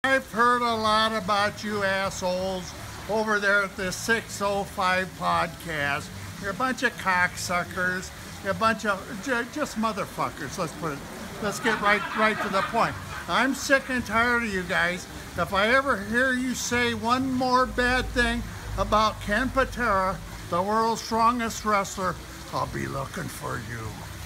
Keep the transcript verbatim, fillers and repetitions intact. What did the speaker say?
I've heard a lot about you assholes over there at the six oh five podcast. You're a bunch of cocksuckers. You're a bunch of just motherfuckers. Let's put it. Let's get right right to the point. I'm sick and tired of you guys. If I ever hear you say one more bad thing about Ken Patera, the world's strongest wrestler, I'll be looking for you.